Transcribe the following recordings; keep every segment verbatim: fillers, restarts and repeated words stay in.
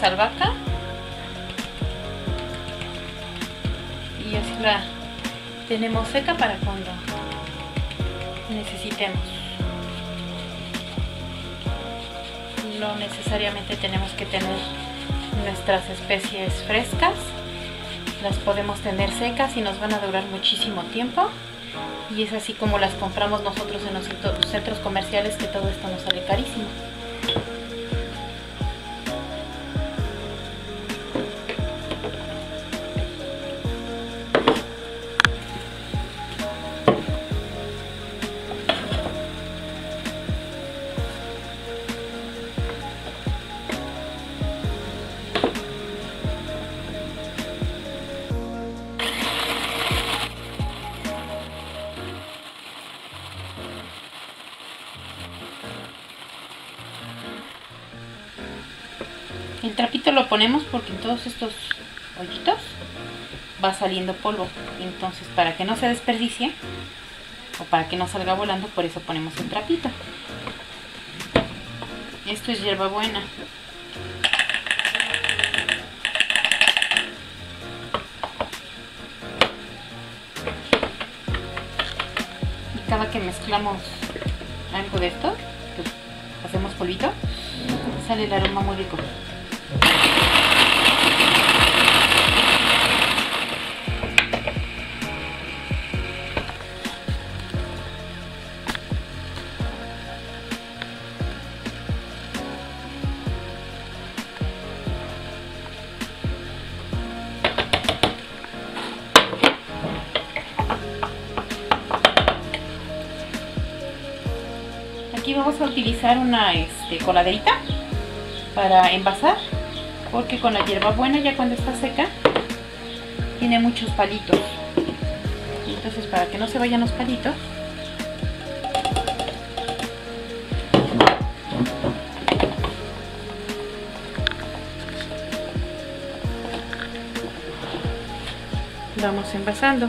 poquitas albahaca y así la tenemos seca para cuando necesitemos. No necesariamente tenemos que tener nuestras especies frescas, las podemos tener secas y nos van a durar muchísimo tiempo, y es así como las compramos nosotros en los centros comerciales, que todo esto nos sale carísimo. El trapito lo ponemos porque en todos estos hoyitos va saliendo polvo, entonces para que no se desperdicie o para que no salga volando, por eso ponemos el trapito. Esto es hierbabuena. Y cada que mezclamos algo de esto, que hacemos polvito, sale el aroma muy rico. Aquí vamos a utilizar una este, coladerita para envasar, porque con la hierbabuena ya cuando está seca tiene muchos palitos, entonces para que no se vayan los palitos vamos envasando.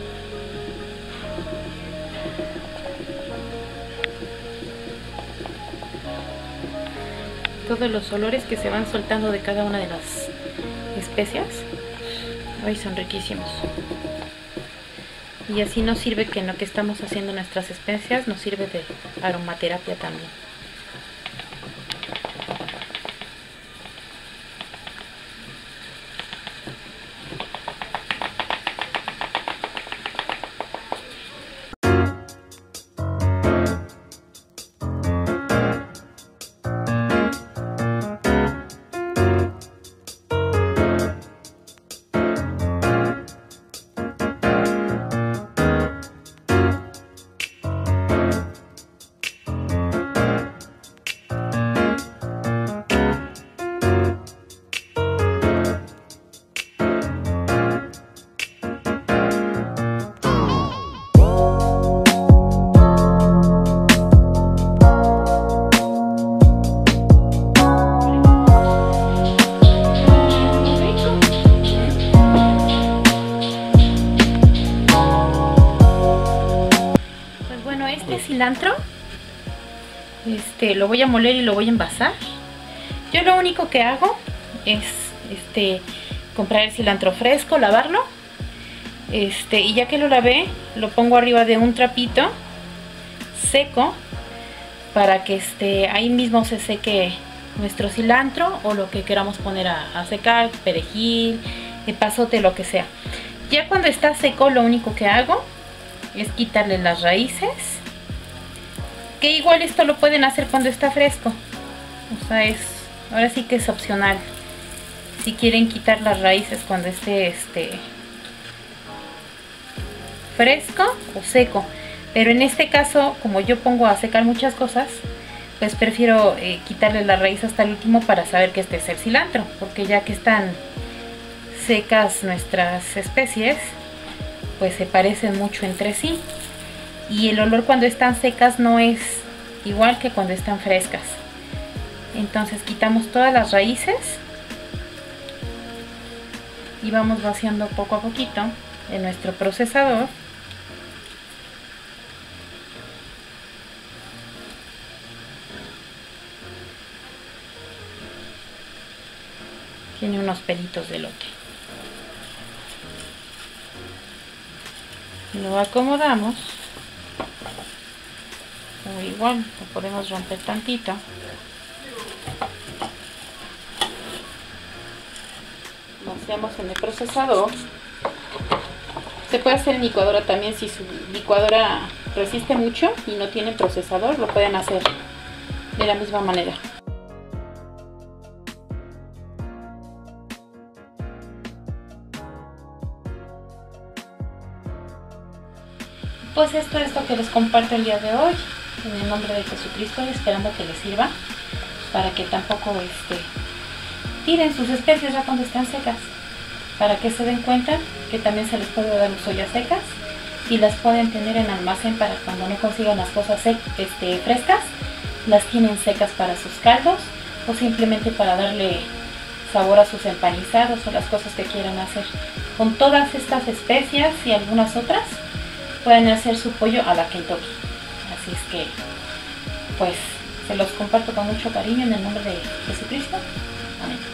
Todos los olores que se van soltando de cada una de las especias hoy son riquísimos, y así nos sirve que en lo que estamos haciendo nuestras especias nos sirve de aromaterapia también. Cilantro, este lo voy a moler y lo voy a envasar. Yo lo único que hago es este comprar el cilantro fresco, lavarlo, este y ya que lo lavé lo pongo arriba de un trapito seco para que este ahí mismo se seque nuestro cilantro o lo que queramos poner a, a secar, perejil, epazote, lo que sea. Ya cuando está seco lo único que hago es quitarle las raíces, que igual esto lo pueden hacer cuando está fresco, o sea, es ahora sí que es opcional si quieren quitar las raíces cuando esté este fresco o seco, pero en este caso, como yo pongo a secar muchas cosas, pues prefiero eh, quitarle la raíz hasta el último para saber que este es el cilantro, porque ya que están secas nuestras especies, pues se parecen mucho entre sí. Y el olor cuando están secas no es igual que cuando están frescas. Entonces quitamos todas las raíces y vamos vaciando poco a poquito en nuestro procesador. Tiene unos pelitos de elote. Lo acomodamos. O igual lo podemos romper tantito. Lo hacemos en el procesador. Se puede hacer en licuadora también. Si su licuadora resiste mucho y no tiene procesador, lo pueden hacer de la misma manera. Pues esto es lo que les comparto el día de hoy, en el nombre de Jesucristo, esperando que les sirva, para que tampoco este, tiren sus especies ya cuando están secas, para que se den cuenta que también se les puede dar uso ya secas y las pueden tener en almacén para cuando no consigan las cosas este, frescas, las tienen secas para sus caldos o simplemente para darle sabor a sus empanizados o las cosas que quieran hacer. Con todas estas especias y algunas otras, pueden hacer su pollo a la Kentucky. Así es que, pues, se los comparto con mucho cariño en el nombre de Jesucristo. Amén.